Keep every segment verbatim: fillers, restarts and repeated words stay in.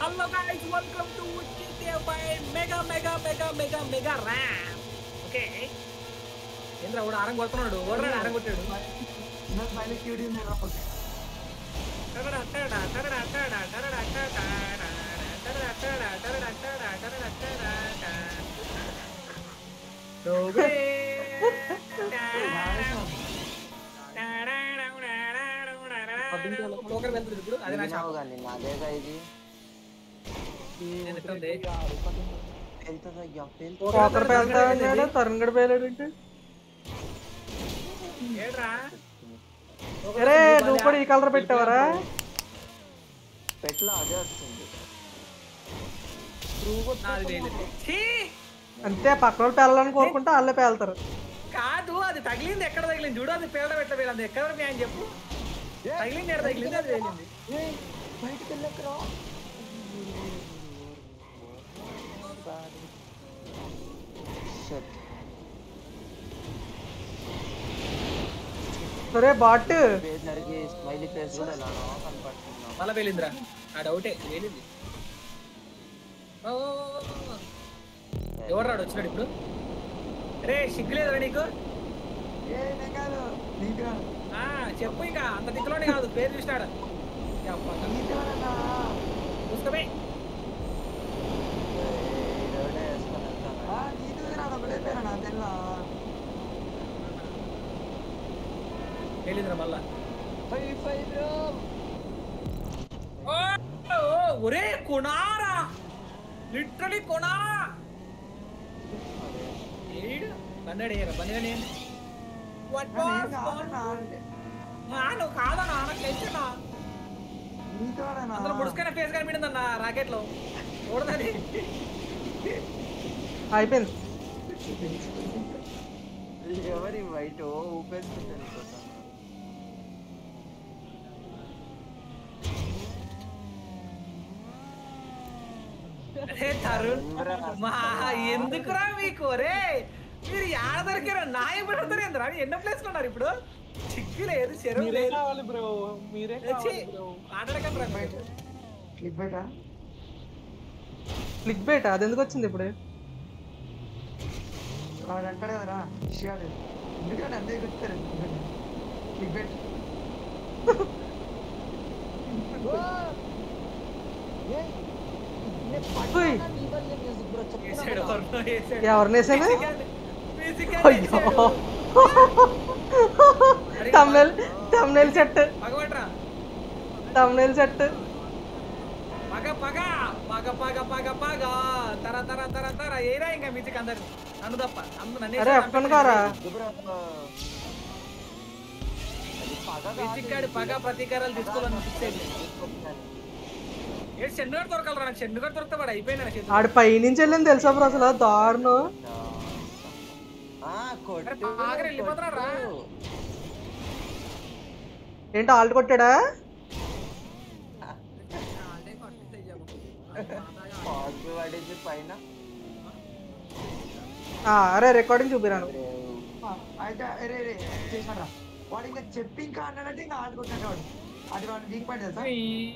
Hello guys, welcome to G T A five Mega Mega Mega Mega Mega RAM. Okay. ఏంద్రా వాడు ఆరం కొడుతున్నాడు. ఓడరా ఆరం కొట్టాడు. నా ఫైల్ క్యూటీ ఉంది రా పక్క. టడడా టడడా టడడా టడడా టడడా టడడా టడడా టడడా టడడా టడడా టడడా టడడా డోగ్రే పోకర్ వెళ్తుంది ఇప్పుడు. అదే నా షాప్ గాని నాదేగా ఇది. నేను ఎత్తండి వెళ్తదయ్యా వెళ్త. పోకర్ వెళ్తాడు తరుణ్ గడ పేలాడు ఏంటి? ఏడ్రా అరే నువ్వు కూడా ఈ కలర్ పెట్టావరా? పెట్లా అదే వస్తుంది. అంతే పక్క వాళ్ళు పేలాలని కోరుకుంటే వాళ్ళే పేలుతారు. కాదు అది తగిలింది ఎక్కడ తగిలింది చూడు. అది పేడ పెట్ట పేలంది ఎక్కడ అని చెప్పు. తగిలింది ఎక్కడ తగిలింది అది తగిలింది. బయటికి వెళ్ళకరా. సరే బాట్ స్మైలీ ఫేస్ కూడా ఎలా కనపడుతుందా? మళ్ళా పేలిందిరా. ఆ డౌటే పేలింది. ఎవరు రాడు వచ్చినాడు ఇప్పుడు? రే సిగ్గులేదురా నీకు? చెప్పు ఇంకా అంత దిక్కులోనే కాదు పేరు చూసినాడు. చూసుకోపోయి పేలిందిరా మళ్ళా. ఒరే కొనారా లిటరలీ కొనా ఏడు బండి బండి నువ్వు కాదన్నా నాకు తెలిసినా అందులో ముడుచుకున్న ఫేస్ కనిపించిందన్న రాకెట్ లో చూడదని అయిపోయింది. ఎవరి వైట్ ఊపేస్తుంది. ఎందుకురా మీకు రే మీరు యాడ దొరికారా? నాయ పెడతారు ఏంద్రా? ఎన్నో ప్లేస్ లో ఉన్నారు ఇప్పుడు. చిక్కు లేదు చెరువు లేదు. క్లిక్ బేట అది ఎందుకు వచ్చింది ఇప్పుడు? అంటాడు కదరా విషయాలు ఎందుకంటే అంతే గుర్తారు. క్లిక్ బేట్ ఎవరినేసాను? Thumbnail thumbnail set thumbnail set పగ పగ పగ పగ పగ పగ తర తర తర తర ఏరా ఇంకా మ్యూజిక్ అందరు నన్ను తప్ప అరే ఎఫ్ఎన్ కారా మ్యూజిక్ కాడు పగ ప్రతీకారాలు తీసుకోవాలని ఏ చెన్నుగాడు దొరకాలరా? నాకు చెన్నుగాడు దొరికితే వాడు అయిపోయినా. ఆడు పైనుంచి వెళ్ళింది తెలుసా బ్రో అసలు దారుణం. వెళ్ళిపోతున్నారా ఏంటి ఆల్ట్ కొట్టాడా? అరే రికార్డింగ్ చూపిరాను. వాడు ఇంకా చెప్పి ఇంకా అన్నాడంటే ఇంకా ఆల్ట్ కొట్టాడు వాడు. అది వాడు వీక్ పాయింట్ తెలుసా?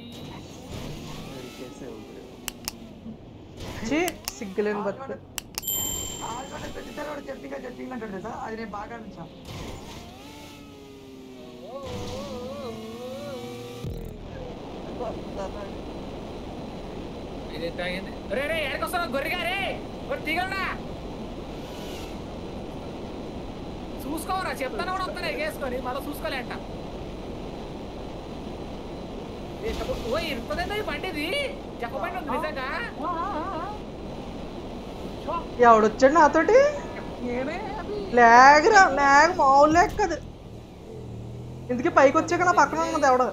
సిగ్గులేని బతుకు. ప్రతిసారి వాడు చెప్పి ఇంకా చెప్పి అంటాడు తెలుసా? అది నేను బాగా నుంచా గొర్రెగా రే తీగలడా చూసుకోవరా చెప్తాను కూడా వస్తానే వేసుకొని మళ్ళీ చూసుకోలే అంట. ఓ ఇరుతుందా ఈ బండిది చెప్పబండి ఉంది నిజంగా. ఎవడొచ్చాడు నాతోటి? లాగ్ రా లాగ్ మామూలు లేక కదా. ఇందుకే పైకి వచ్చాక నా పక్కన ఉన్నది ఎవడ.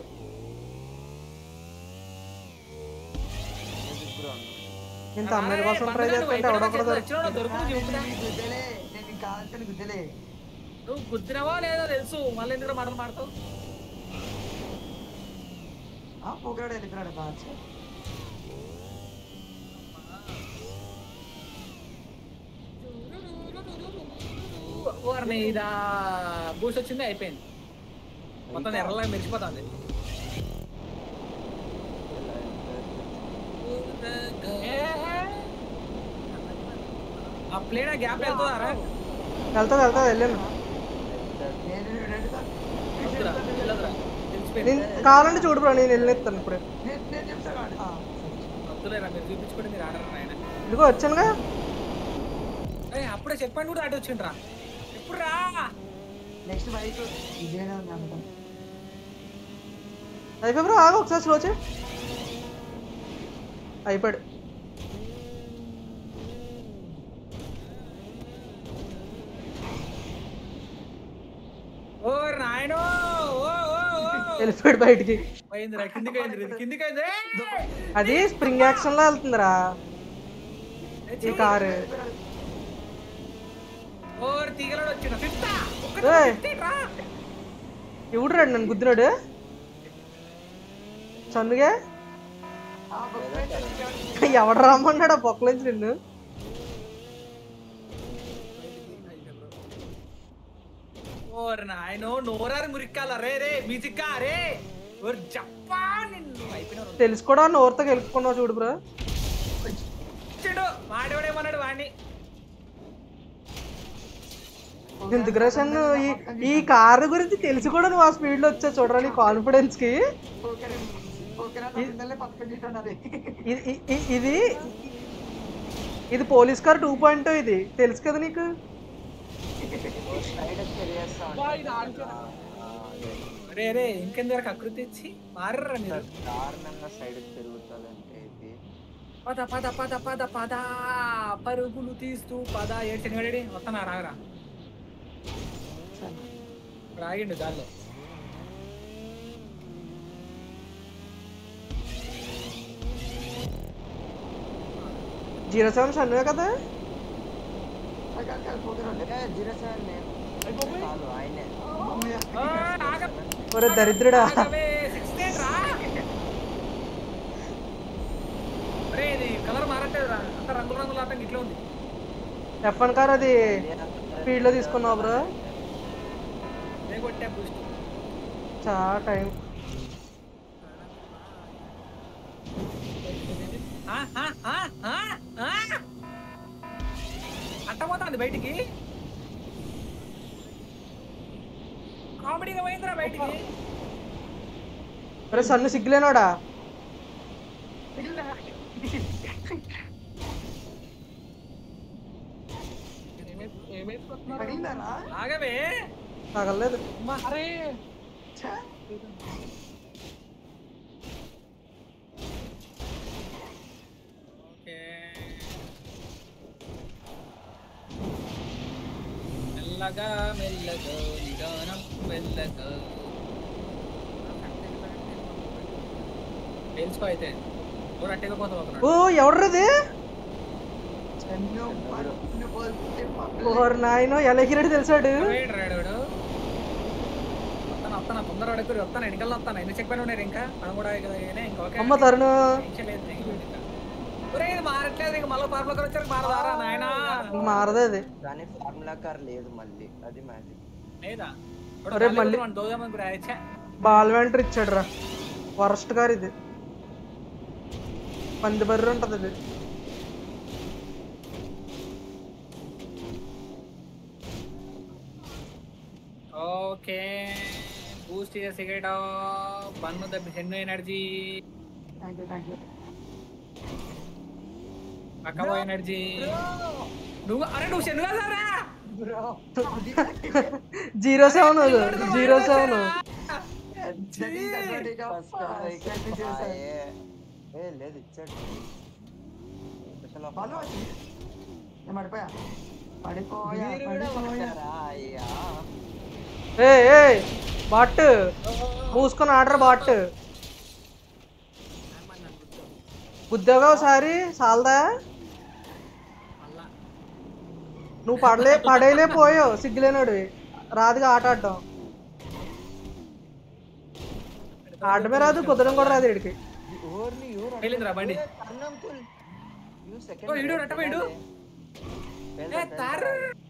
నేను తమిళ కోసం ట్రై చేస్తుంటే ఎవడొకడు నువ్వు గుద్దినవా లేదో తెలుసు. మళ్ళీ ఎందుకు మాటలు మాడతావు? పోకరాడు వెళ్ళిపోయాడు బాగా. ఇదా బూస్ట్ వచ్చింది అయిపోయింది. మొత్తం ఎర్రలాగా మెరిచిపోతుంది. ఆ ప్లేన్ ఆ గ్యాప్ వెళ్తుందారా? వెళ్తా వెళ్తా వెళ్ళాను. నేను రెడీగా వద్దురా, వెళ్ళదురా. తెలిసిపోయింది. నేను కావాలంటే చూడు బ్రో, నేను వెళ్ళిస్తాను ఇప్పుడు. నేను నేను చెప్తాను వాడు. ఆ, వద్దులేరా, మీరు చూపించుకోండి, మీరు ఆడరు ఆయన. ఇదిగో వచ్చానుగా. ఏయ్, అప్పుడే చెక్ పాయింట్ కూడా ఆడి వచ్చిండ్రా. ఎప్పుడు రా? నెక్స్ట్ బైక్ ఇదేనా ఉంది అనుకుంటా. అయిపోయి బ్రో, ఆగు ఒకసారి స్లో చేయి. అయిపోయాడు. ఓ నాయనో, ఓ ఓ ఓ వెళ్ళిపోయాడు బయటికి. పోయిందిరా, కిందికి అయింది, ఇది కిందికి అయింది. ఏయ్! అది స్ప్రింగ్ యాక్షన్ లో వెళ్తుందిరా ఈ కారు. ఓ తీగలాడు వచ్చిండు. ఫిఫ్తా ఏయ్, ఎవడు రాడు నన్ను గుద్దినాడు? చన్నుగా ఆ బొక్క ఎవడు రమ్మన్నాడు ఆ పొక్కలోంచి నిన్ను? ఓర్ నాయనో, నోరారు మురిక్కాల రే రే మ్యూజిక్కా రే. ఓర్ జప్పా నిన్ను అయిపోయినారు. తెలుసు కూడా నోరుతో గెలుపుకున్నావు చూడు బ్రో. చెడు వాడేవాడేమన్నాడు వాడిని. ఎందుకు రషన్ ఈ ఈ కారు గురించి తెలిసి కూడా నువ్వు ఆ స్పీడ్ లో వచ్చా చూడరా నీ కాన్ఫిడెన్స్ కి. ఓకేనా ఓకేనా తమిళనాడులో పక్కన తింటున్నది. ఇది ఇ- ఇ- ఇది ఇది పోలీస్ కార్ టూ పాయింట్ ఇది తెలుసు కదా నీకు. రే రే ఇంకెందుకు అకృతి ఇచ్చి మారరా మీరు. దారుణంగా సైడ్ తిరుగుతుందంటే ఇది పద పద పద పద పద పరుగులు తీస్తూ పద. ఏడు శనివాడి వస్తానా రాగరా. ఇప్పుడు ఆగిండు దానిలో. జీరో సెవెన్ షన్నువే కదా. జీరో సెవెన్ చాలు ఆయనే ఒరే దరిద్రుడా. ఇది కలర్ మారట్లేదు రా, అంత రంగుల రంగుల ఆటం ఇట్లా ఉంది. ఎఫ్ వన్ కార్ అది స్పీడ్ లో తీసుకున్నావు బ్రో. నేను కొట్టా బూస్ట్. చాలా టైం. అట్టపోతుంది బయటికి. కామెడీగా పోయిందిరా బయటికి. ఒరే సన్ను సిగ్గులేనోడా. పడిందనా? ఆగవే. తగలేదు. అరే ఛా, ఓకే. మెల్లగా మెల్లగా నిదానం మెల్లగా తెలుసుకో అయితే ఎవరు అట్టగా పోతా ఓ ఎవడ్రది? చెన్ను పన్ను పోతే పక్కన. ఓర్ నాయనో ఎలగిరెడ్డి తెలిసాడు. రాడు. వస్తాను వస్తాను తొందర అడుగురు వస్తాను ఎన్నికల్లో వస్తాను. ఎన్ని చెక్ పని ఉన్నారు ఇంకా మనం కూడా ఇంకొక అమ్మ తరుణు మారట్లేదు. ఇంక మళ్ళీ పార్పులకు వచ్చారు మారదారా నాయనా. మారదు అది. కానీ ఫార్ములా కార్ లేదు మళ్ళీ, అది మ్యాజిక్. లేదా ఒరే మళ్ళీ దోదామని కూడా ఇచ్చా. బాల్ వెంటర్ ఇచ్చాడు రా. వరస్ట్ కార్ ఇది. పంది బర్రె ఉంటది ఇది. ఓకే బూస్ట్ సిగరెట్ బన్ను దబ్బి సెన్ను energy thank you thank you. అక్కబో ఎనర్జీ. నువ్వు అరే నువ్వు సెన్ను కదరా. Bro zero seven zero seven ఏ లేదు ఇచ్చాడు స్పెషల్ ఆఫర్. బాలు వచ్చి నేను పడిపోయా పడిపోయా మీరు కూడా పడిపోయా. వచ్చారా? అయ్యా ఏ ఏ బాట్ మూసుకొని ఆర్డర్ బాట్. గుద్దాగా ఒకసారి సాలదా. నువ్వు పడలే పడేలే పోయావు సిగ్గులేనాడు. రాదుగా ఆట ఆడటం. ఆడమే రాదు కుదరం కూడా రాదు వీడికి. ఓర్ని యూర్ వెళ్ళిందిరా బండి. అన్నంకుల్ యూ ఓ, సెకండ్ ఈడు రట్ట పోయిండు. ఏ తారు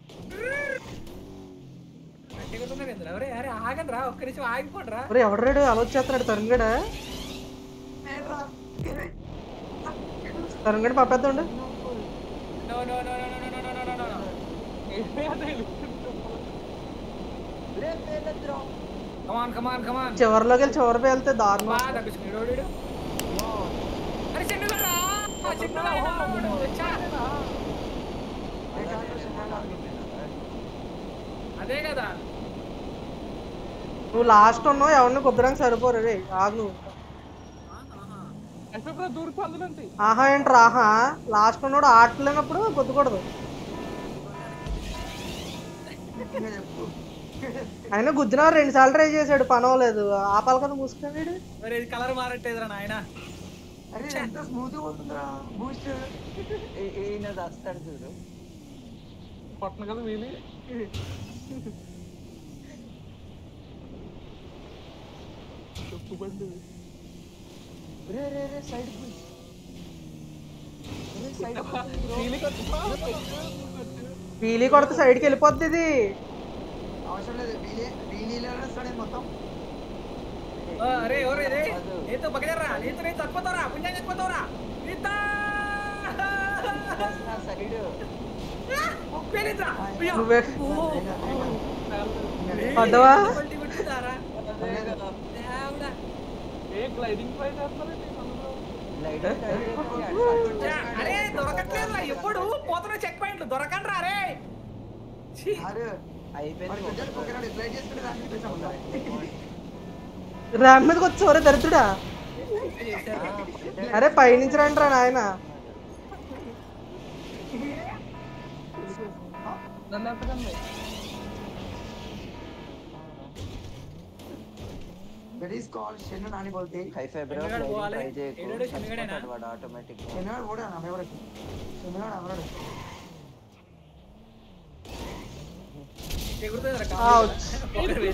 అట్టేగుతున్నారు ఎవరే. అరే ఆగండి రా ఒక్క నిమిషం ఆగిపోండి రా. ఒరే ఎవడ్రాడు అలా వచ్చేస్తున్నాడు తరుణ్ గడ. నేను రా. తరంగడి పప్పేద్దండి. No no no no no no no no no come on come on come on చివరిలోకి వెళ్ళి చివరి వెళ్తే దారుణం. బా తగ్గించుకున్నాడు వాడు. అరే చెన్నుగా రా చెన్నుగా చా అదే కదా నువ్వు లాస్ట్ ఉన్నావు, ఎవరిని కుదరడానికి సరిపోరు రే. ఆగు నువ్వు. ఆహా ఏంట్రా ఆహా, లాస్ట్ ఉన్నాడు ఆటలేనప్పుడు కొద్దకూడదు. ఆయన గుద్దిన రెండు సార్లు ట్రై చేశాడు, పని అవ్వలేదు. ఆపాలి కదా మూసుకున్నాడు. మరి ఇది కలర్ మారట్టేదిరా నాయన. అరే ఎంత స్మూత్ పోతుందిరా బూస్ట్. ఈయన వస్తాడు చూడు పట్టణ కదా వీలి. చెప్పుబండి రే రే రే సైడ్ సైడ్ వీలీ కొడితే సైడ్కి వెళ్ళిపోద్ది ఇది. అవసరం లేదు, వీలే వీలీలో వస్తాడే మొత్తం. అరే ఒరే రే నీతో బగదరా నీతో నేను చచ్చిపోతారా పుణ్యం చచ్చిపోతావురా నీతో సైడ్ పేలింద్రా నువ్వే పడ్డవా? ఏ గ్లైడింగ్ ట్రై చేస్తున్నారండి అరే దొరకట్లేదురా ఎప్పుడు పోతున్న చెక్ పాయింట్లు దొరకండి రా రే. ర్యామ్ మీదకి వచ్చావరే దరిద్రుడా. అరే పైనుంచి రండి రా నాయన. నన్ను ఎంతకండి That is called Shenna Nani bolte. High fibre try చేయకు వాడు ఆటోమేటిక్ గా Shenna ఓడా నా ఫేవరెట్. Shenna నా ఫేవరెట్. ఎగురుతుందిరా Ouch.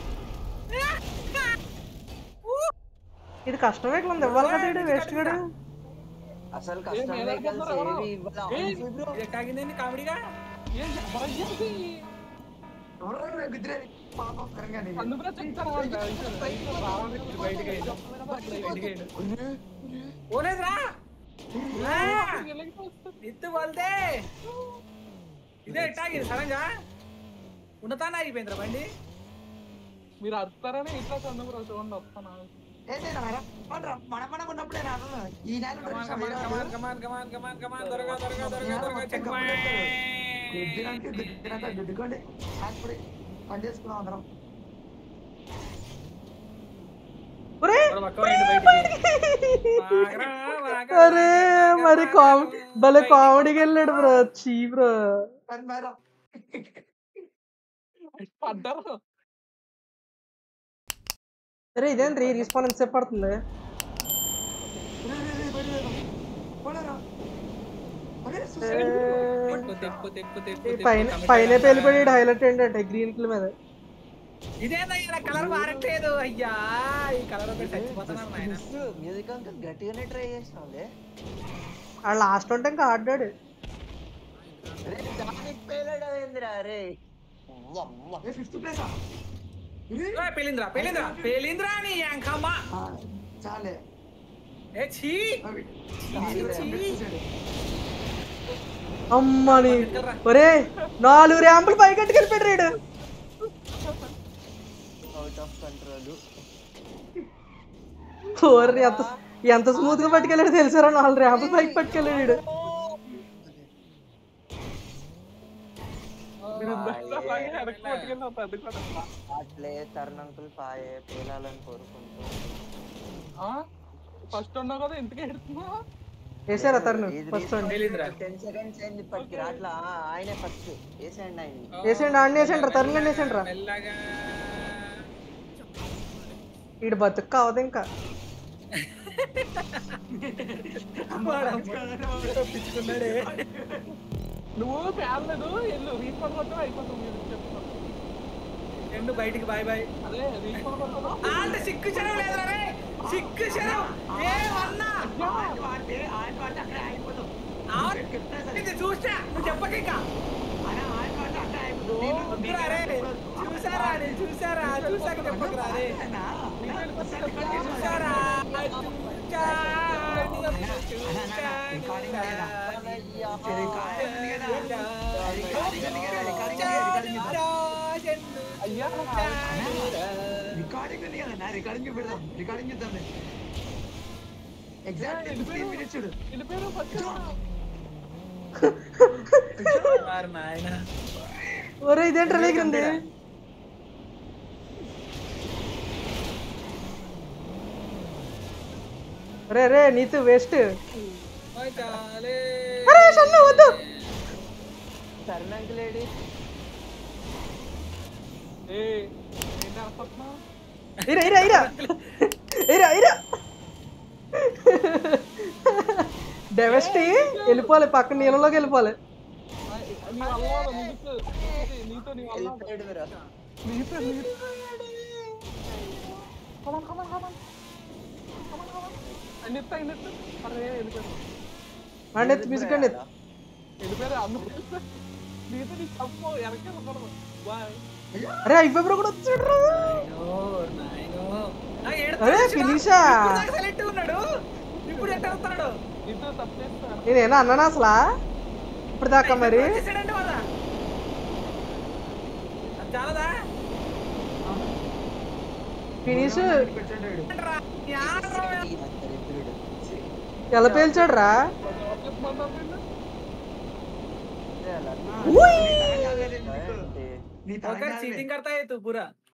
ఇది కష్టం ఎట్లా ఉంది ఇవ్వాలి కదా ఇది వేస్ట్ కూడా. అసలు కస్టమ్ వెహికల్స్ ఏవి ఇవ్వాలి బ్రో. ఇది కాగిందేంటి కామెడీగా ఏం చెప్పాలి ఎవరో గుద్రే పాపం కరంగాని. అందులో చెప్తాను బయటికి పోలేదురా ఇత్తు వల్దే ఇదే ఎట్టాగింది సడన్ గా ఉన్నతానే అయిపోయిందిరా బండి. మీరు అరుస్తారని ఇట్లా చంద్ర చూడండి వస్తాను. ఏంటి నారా మన మన మన ఉన్నప్పుడే రాను ఈ నేల కమాన్ come on come on come on come on come on కమాన్ దొరగా దొరగా దొరగా దొరగా చెక్ పాయింట్ గుద్దినంటే గుద్దినంటే గుద్దుకోండి అప్పుడే పని చేసుకున్నాం అందరం. ఒరే బయటికి అరే మరి కామెడీ భలే కామెడీకి వెళ్ళాడు బ్రో. చీ బ్రో పని మేరా పడ్డారు. అరే ఇదేంటి రీస్పాన్ ఎంతసేపు పడుతుంది? పైన పైన వెళ్ళిపోయాడు. హైలైట్ ఏంటంటే గ్రీన్ కిల్ మీద. ఇదేందయ్యా కలర్ మారట్లేదు అయ్యా. ఈ కలర్ ఒకటి చచ్చిపోతున్నాను నాయన. మ్యూజిక్ అంకుల్ గట్టిగానే ట్రై చేసినావులే. ఆ లాస్ట్ ఉంటే ఇంకా ఆడాడు. రే దానికి పేలడం ఏందిరా రే. ఫిఫ్త్ ప్లేస్ పేలింద్రా పేలింద్రా పేలింద్రా నీ యాంకమ్మ చాలే. ఏ ఛీ అమ్మని ఒరే నాలుగు ర్యాంపులు పై కట్టుకెళ్ళిపోయాడు రేడు. Out of control. ఓర్రి ఎంత ఎంత స్మూత్ గా పట్టుకెళ్ళాడు తెలుసారా? నాలుగు ర్యాంపులు పైకి పట్టుకెళ్ళాడు. అట్లే తరుణ్ అంకుల్ పాయే పేలాలని కోరుకుంటూ ఫస్ట్ ఉన్నావు కదా ఇంటికి ఎడుతున్నా వేసారా తరుణ్ ఫస్ట్ టెన్ సెకండ్స్ అయింది ఇప్పటికి అట్లా ఆయనే ఫస్ట్ వేసేయండి ఆయన వేసేయండి ఆడిని వేసేయండి రా తరుణ్ గండి వేసేయండి రా. వీడు బతుకు కావదు ఇంకా. నువ్వు పేర్లేదు ఎల్లు రీఫండ్ కొట్టా అయిపోతుంది చెప్తాను. రెండు బయటికి బాయ్ బాయ్. అదే రీఫండ్ కొట్టా అంటే సిక్కు చెరవు లేదు రే సిక్కు చెరవు ఏమన్నా ఇది చూసా నువ్వు చెప్పక ఇంకా చూసారా నేను చూసారా చూసాక చెప్పకరా రే చూసారా చూసా రికార్డింగ్ అయ్యేదా అయ్యా. రికార్డింగ్ ఉంది కదా రికార్డింగ్ ఉంది కదా రికార్డింగ్ అయ్యా రికార్డింగ్ ఉంది కదా నా రికార్డింగ్ పెడదాం రికార్డింగ్ చేద్దాం ఎగ్జాక్ట్ ఫిఫ్టీన్ మినిట్స్ చూడు వెళ్ళిపోయారు ఫస్ట్ ఒరే ఇదేంట్రా లేకుంది రే రే నీతు వేస్ట్ అరే షన్ను వద్దు సరణంకి లేడీ ఏ ఏంటి అర్థం ఇరా ఇరా ఇరా ఇరా ఇరా డెవెస్టీ వెళ్ళిపోవాలి పక్కన నీళ్ళలోకి వెళ్ళిపోవాలి నీ అల్లం నీతో నీతో నీ అల్లం వెళ్ళిపోయాడు మీరు నీతో నీతో కమన్ కమన్ కమన్ అన్నిత్త అన్నిత్త అరే వెళ్ళిపోయారు అండి మ్యూజిక్ వెళ్ళిపోయారు అందరూ నీతో నీ తప్పు వెనకే ఉండదు బాయ్ అరే అయిపోయి కూడా వచ్చాడు అరే ఫినిషా సెలెక్ట్ ఉన్నాడు ఇప్పుడు ఎట్ట అవుతున్నాడు నీతో తప్పు చేస్తా నేనేనా అన్నానా అసలా ఇప్పుడు దాకా మరి చేసాడంటే కదా చాలదా ఫినిష్ ఏంట్రా? యాడ్రా? ఎలా పేల్చాడు రా నీ ఒకటి చీటింగ్ करता है तू पूरा